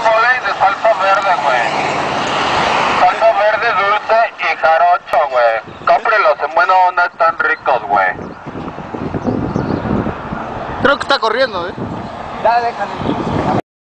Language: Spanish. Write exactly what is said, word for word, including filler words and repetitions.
mole de salsa verde, güey. Salsa verde, dulce y jarocho, güey. Cómprelos, en buena onda están ricos, güey. Creo que está corriendo, ¿eh? Ya, déjale.